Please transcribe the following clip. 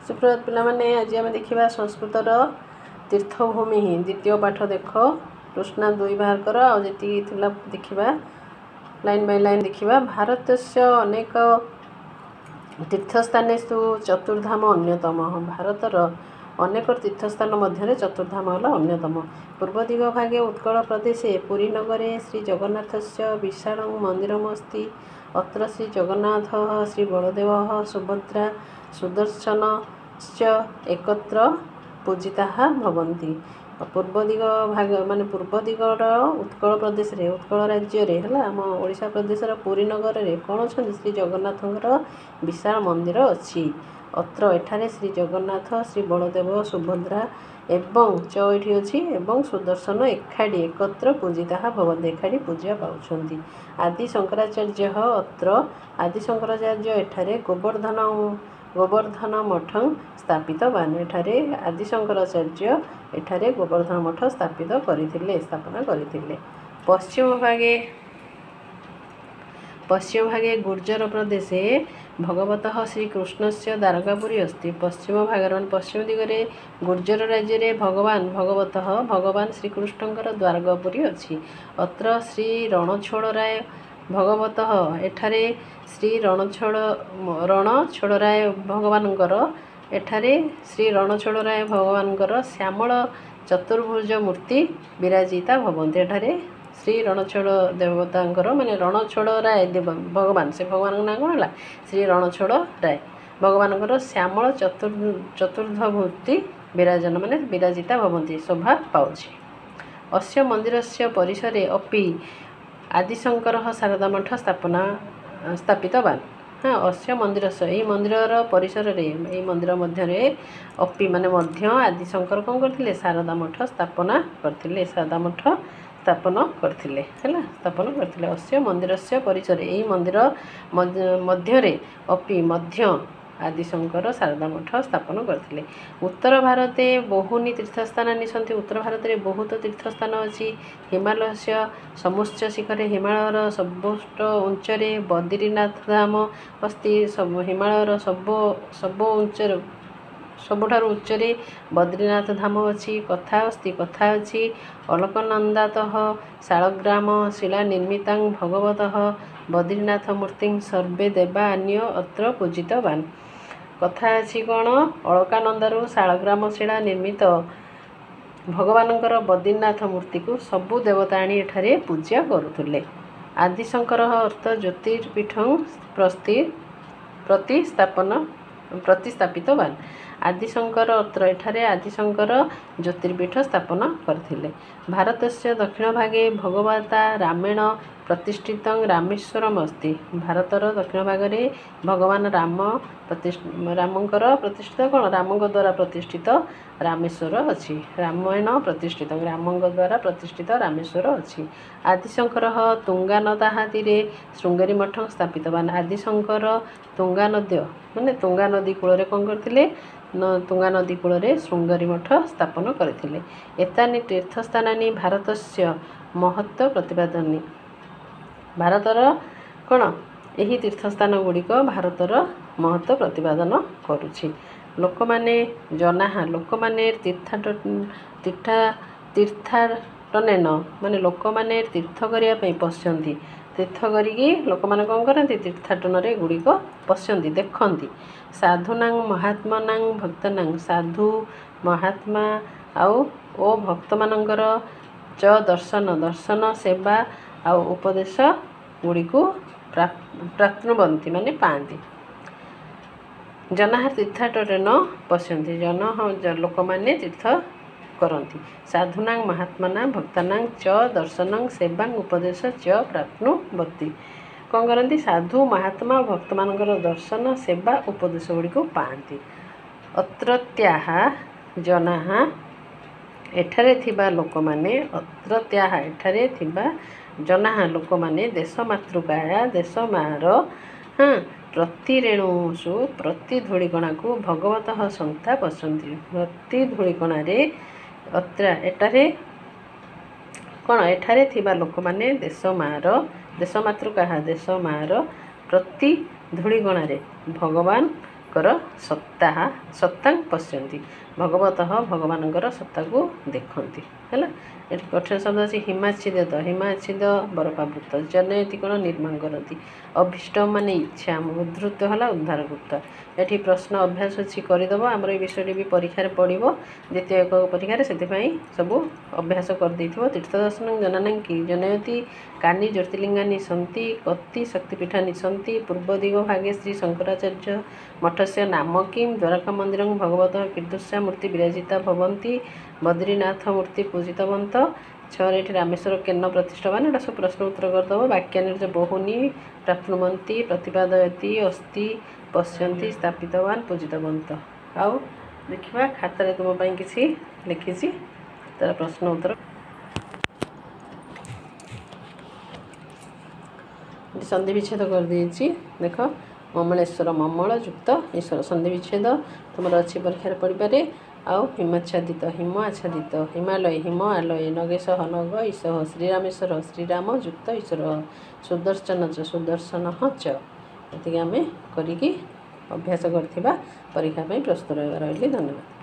सुप्रभात पिलामाने आज आम देखा संस्कृतर तीर्थभूमि द्वितीय पाठ देख प्रश्न 2 बाहर कर आजी देखा लाइन बाय लाइन देखा। भारत अनेक तीर्थस्थानेषु चतुर्धाम अन्यतम। भारतर अनेक तीर्थस्थान मध्य चतुर्धाम है अन्यतम। पूर्व दिग भागे उत्कल प्रदेश पुरी नगरे श्री जगन्नाथस्य विशाल मंदिरमस्ति। अत्र श्री जगन्नाथ श्री बलदेव सुभद्रा सुदर्शन एकत्र पूजिता भवन्ति। पूर्व दिग भाग माने पूर्व दिगर उत्कल प्रदेश रे उत्कल राज्य रे हला आम ओडिशा प्रदेश पुरी नगर रे कौन अच्छा श्री जगन्नाथंकर विशाल मंदिर अच्छी। अत्र एठारे श्री जगन्नाथ श्री बलदेव सुभद्रा एवं चौठी अच्छी एवं सुदर्शन एखाड़ी एकत्र पूजिता भवन्ति एखाड़ी पूजा पाउछन्ति। आदि शंकराचार्य अत्र आदि शंकराचार्य एठारे गोवर्धन मठ स्थापित बान। एठारे आदि शंकराचार्य एठारे गोवर्धन मठ स्थापना करथिले। पश्चिम भागे गुर्जर प्रदेश भगवतः श्रीकृष्ण से द्वारकापुरी अस्ति। पश्चिम भाग पश्चिम दिगरे गुर्जर राज्य भगवान श्रीकृष्णकर द्वारकापुरी अच्छी। अत्र श्री रणछोड़राय भगवतः एठारे श्री रणछोड़राय भगवानकर एठारे श्री रणछोड़राय भगवानकर श्यामल चतुर्भुज मूर्ति विराजिता भवन्ति। एठारे श्री रणछोड़ देवतांकर माने रणछोड़ राय देव भगवान से भगवान ना कौन है श्री रणछोड़ राय भगवान श्यामल चतुर्धमूर्ति विराजन माने विराजिता भवन्ति शोभा पाउछि। अस्य मंदिरस्य परिसरे अपि आदिशंकर शारदा मठ स्थापित बान। हाँ अस्य मंदिर यही मंदिर परिसर रे मंदिर मध्य अपि माने मध्य आदिशंकर कौन करथिले शारदा मठ स्थापना करथिले शारदा मठ स्थापन करथिले। अस्य मंदिरस्य परिसर यही मंदिर मध्य अपि मध्य आदिशंकर शारदा मठ स्थापन करथिले। उत्तर भारते बहुनी तीर्थस्थानानि सन्ति। उत्तर भारत में बहुत तीर्थस्थान अच्छी। हिमालय से समुच्च शिखरे हिमालयर सर्वोच्च उच्चरे बद्रीनाथ धाम अस्ति। हिमालयर सबुठार उच्चरे बद्रीनाथ धाम अच्छी। कथा अच्छी अलकनंदातः शालग्राम शिला निर्मितां भगवतः बद्रीनाथ मूर्ति सर्वे देवा अन्य अत्र पूजितवान्। कथा अच्छी कौन अलकानंदारू शालग्राम शिला निर्मित भगवानंकर बद्रीनाथ मूर्ति को सबु देवता आनी एठारे पूजा करुले। आदिशंकर अर्थ ज्योतिर्पीठ प्रतिस्थापित बान। आदिशंकर अत्र एठारे आदिशंकर ज्योतिर्पीठ स्थापना करथिले। भारत से दक्षिण भागे भगवता रामेण प्रतिष्ठित रामेश्वरम अस्ति। भारतर दक्षिण भाग में भगवान रामंकर प्रतिष्ठित कौन रामंग द्वारा प्रतिष्ठित रामेश्वर अच्छी। रामायण प्रतिष्ठित रामंग द्वारा प्रतिष्ठित रामेश्वर अच्छी। आदिशंकर तुंगा तीरे श्रृंगेरी मठ स्थापित बान। आदिशंकर तुंगा नदी माने तुंगा नदी कूल कौन करथिले तुंगा नदी कूल श्रृंगेरी मठ स्थापन करथिले। एतानि तीर्थस्थानानि भारतस्य महत्व प्रतिपादनी। भारतर कौन यही तीर्थस्थान गुड़िक भारतर महत्व प्रतिपादन करुछि। लोक माने तीर्थाटनेन माने लोक माने तीर्थ करिया पई पसंती। तीर्थ करिकी लोक माने कौन करती तीर्थाटन रे गुड़िक पसंती देखती। साधुनां महात्मानां भक्तानां साधु महात्मा आउ ओ भक्त मानकर च दर्शन सेवा आउ उपदेश गुड़िक प्राप्नुवन्ति माने पाती। जना तीर्थाटन पश्यन्ति लोक माने तीर्थ करन्ति। साधुनां महात्मानां भक्तानां च दर्शन सेवा उपदेश च प्राप्नुवन्ति कौन करती साधु महात्मा भक्त मानकर दर्शन सेवा उपदेश गुड़िक पाती। अत्रत्याः जनाः एठारे थिबा लोक माने एठारे थिबा जनाः लोक माने देश मातृकाया देश मार हाँ प्रति रेणुषु प्रति धूलिकणा को भगवतः संता पसंती। प्रति धूलिकणा एठारे कौन एठारे थिबा लोक माने देश मातृका देश मार प्रति धूलिकणा भगवान कर सत्तां पश्यन्ति भगवतः भगवानଙ୍କର ସତ୍ତାକୁ ଦେଖନ୍ତି ହେଲା। ଏଠି କଠିନ ଶବ୍ଦ ଅଛି ହିମାଚ୍ଛିଦ ହିମାଚ୍ଛିଦ ବରଫାବୃତ ଜନୟତି କ'ଣ ନିର୍ମାଣ କରନ୍ତି ଅଭୀଷ୍ଟ ମାନେ ଇଚ୍ଛା ଉଦ୍ଧୃତ ହେଲା ଉଦ୍ଧାରକୃତ। ଏଠି ପ୍ରଶ୍ନ ଅଭ୍ୟାସ ଅଛି କରିଦେବ ଆମର ଏ ବିଷୟଟି ବି ପରୀକ୍ଷାରେ ପଡ଼ିବ ଦ୍ୱିତୀୟ ଏକକ ପରୀକ୍ଷାରେ ସେଥିପାଇଁ ସବୁ ଅଭ୍ୟାସ କରିଦେଇଥିବ। ତୀର୍ଥ ଦର୍ଶନ ଜନାନାଂ କି ଜନୟତି କାନି ଜ୍ୟୋତିର୍ଲିଙ୍ଗାନି ସନ୍ତି କତି ଶକ୍ତିପୀଠାନି ସନ୍ତି ପୂର୍ବ ଦିଗ ଭାଗେ ଶ୍ରୀ ଶଙ୍କରାଚାର୍ଯ୍ୟ ମଠସ୍ୟ ନାମ କିମ୍ ଦ୍ୱାରକା ମନ୍ଦିରଂ ଭଗବତଃ କୀଦୃଶା ମୂର୍ତ୍ତି ବିରାଜିତା ଭବନ୍ତି ବଦ୍ରୀନାଥ ମୂର୍ତ୍ତି ପୂଜିତବନ୍ତ। ଛଅରେ ଏଠି ରାମେଶ୍ୱର କେନ ପ୍ରତିଷ୍ଠାବାନ ଏଇଟା ସବୁ ପ୍ରଶ୍ନ ଉତ୍ତର କରିଦେବ। ବାକ୍ୟାନିର୍ଜ ବହୁନି ପ୍ରାପ୍ନୁବନ୍ତି ପ୍ରତିପାଦୟତି ଅସ୍ତି ପଶ୍ୟନ୍ତି ସ୍ଥାପିତବାନ ପୂଜିତବନ୍ତ। ଆଉ ଦେଖିବା ଖାତାରେ ତୁମ ପାଇଁ କିଛି ଲେଖିଛି ତାର ପ୍ରଶ୍ନ ଉତ୍ତର। ସନ୍ଧି ବିଚ୍ଛେଦ କରିଦେଇଛି ଦେଖ ମମଳେଶ୍ୱର ମମଳ ଯୁକ୍ତ ଈଶ୍ୱର ସନ୍ଧି ବିଚ୍ଛେଦ ତୁମର ଅଛି ପରୀକ୍ଷାରେ ପଡ଼ିପାରେ। ଆଉ ହିମାଚ୍ଛାଦିତ ହିମ ଆଚ୍ଛାଦିତ ହିମାଳୟ ହିମ ଆଲୟ ନଗେଶ ନଗ ଈଶଃ ଶ୍ରୀରାମେଶ୍ୱର ଶ୍ରୀରାମ ଯୁକ୍ତ ଈଶ୍ୱର ସୁଦର୍ଶନ ଚ ସୁଦର୍ଶନ ଚ ଏତିକି ଆମେ କରିକି ଅଭ୍ୟାସ କରିଥିବା ପରୀକ୍ଷା ପାଇଁ ପ୍ରସ୍ତୁତ ରହିବା। ରହିଲି ଧନ୍ୟବାଦ।